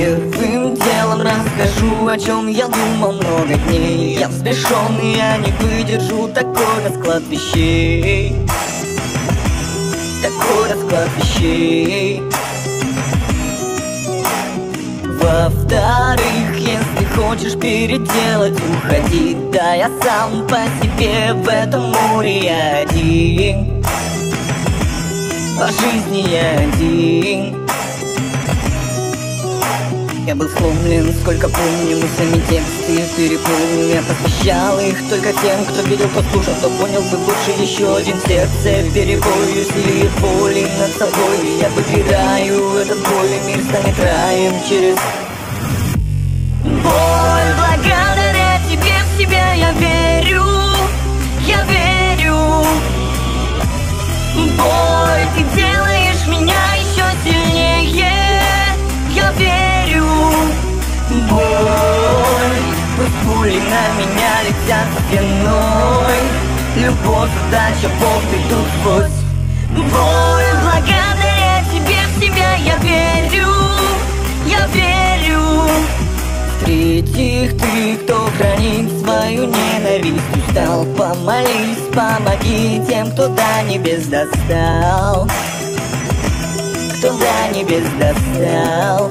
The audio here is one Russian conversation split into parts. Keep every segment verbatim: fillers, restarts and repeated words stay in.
Первым делом расскажу, о чем я думал много дней. Я взбешенный, я не выдержу такой расклад вещей. Такой расклад вещей. Во-вторых, если хочешь переделать, уходи. Да я сам по себе в этом море я один. По жизни я один. Я был сломлен, сколько помню, мыслями тексты переполнил. Я посвящал их только тем, кто видел, кто слушал, кто понял бы больше. Еще один в сердце в перебой, усилие боли над собой. Я выбираю этот бой, и мир станет раем через боль. Благодаря тебе в себя я верю, я верю. Боль, ты делаешь меня еще сильнее, я верю. Боль, пусть пули на меня летят стеной. Любовь, удача, Бог идут сквозь боль. Благодаря тебе в себя я верю, я верю. В-третьих, ты, кто хранит свою ненависть, устал, помолись, помоги тем, кто до небес достал, кто до небес достал.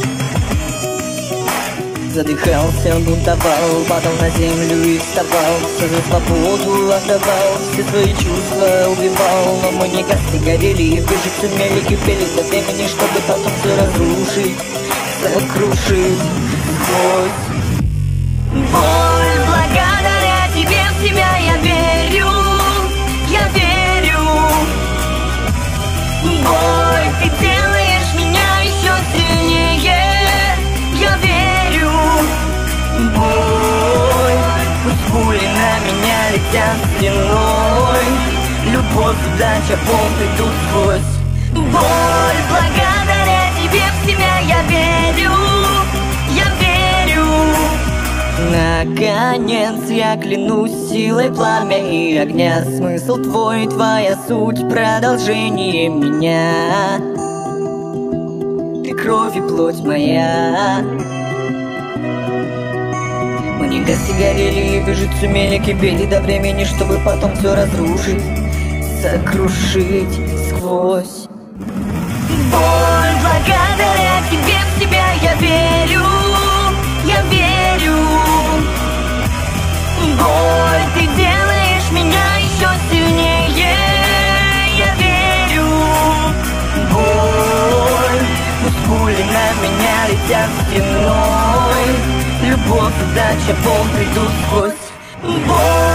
Задыхался, бунтовал, падал на землю и вставал. Все за свободу отдавал, все свои чувства убивал. Но мы не гасли, горели, выжить сумели, кипели до времени, чтобы потом все разрушить, сокрушить сквозь боль. Благодаря тебе в себя я верю, я верю. Боль, ты делаешь меня еще сильнее, я верю. Боль, пусть пули на меня летят стеной. Любовь, удача, Бог идут сквозь боль. Благодаря тебе в себя я верю, я верю. Наконец я клянусь силой пламя и огня. Смысл твой, твоя суть, продолжение меня. Ты кровь и плоть моя. Мы не гасли, горели и выжить сумели, кипели до времени, чтобы потом все разрушить, сокрушить сквозь боль. Благодаря тебе в себя я верю, я верю. Боль, ты делаешь меня еще сильнее, я верю. Боль, пусть пули на меня летят стеной. Любовь, удача, Бог придут сквозь боль.